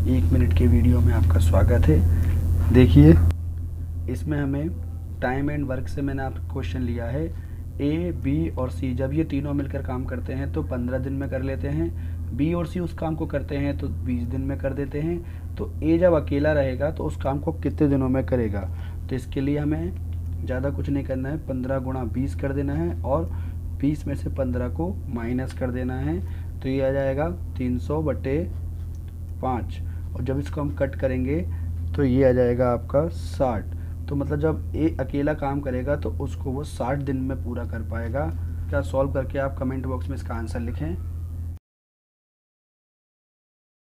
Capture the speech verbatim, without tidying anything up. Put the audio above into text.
एक मिनट के वीडियो में आपका स्वागत है। देखिए, इसमें हमें टाइम एंड वर्क से मैंने आपको क्वेश्चन लिया है। ए, बी और सी जब ये तीनों मिलकर काम करते हैं तो पंद्रह दिन में कर लेते हैं। बी और सी उस काम को करते हैं तो बीस दिन में कर देते हैं। तो ए जब अकेला रहेगा तो उस काम को कितने दिनों में करेगा? तो इसके लिए हमें ज़्यादा कुछ नहीं करना है, पंद्रह गुणा बीस कर देना है और बीस में से पंद्रह को माइनस कर देना है। तो ये आ जाएगा तीन सौ बटे पाँच, और जब इसको हम कट करेंगे तो ये आ जाएगा आपका साठ। तो मतलब जब ए अकेला काम करेगा तो उसको वो साठ दिन में पूरा कर पाएगा। क्या सॉल्व करके आप कमेंट बॉक्स में इसका आंसर लिखें।